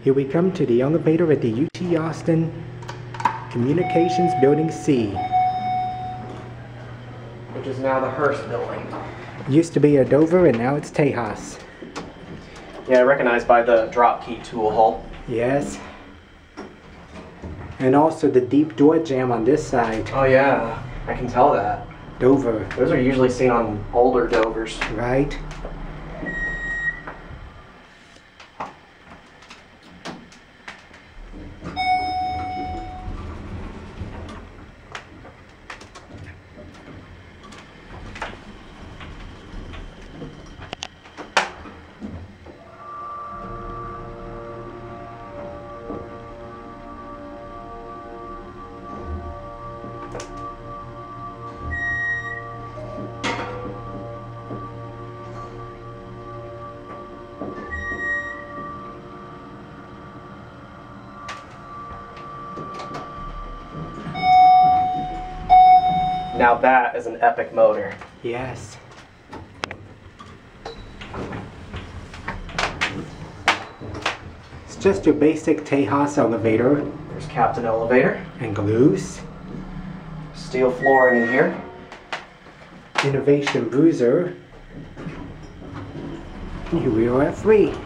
Here we come to the elevator at the UT Austin Communications Building C. Which is now the Hearst building. Used to be a Dover and now it's Tejas. Yeah, recognized by the drop key tool hole. Yes. And also the deep door jamb on this side. Oh yeah, I can tell that. Dover. Those are usually seen on older Dovers. Right? Now that is an epic motor. Yes. It's just your basic Tejas elevator. There's Captain Elevator. And Gluse. Steel flooring in here. Innovation Bruiser. Here we are at 3.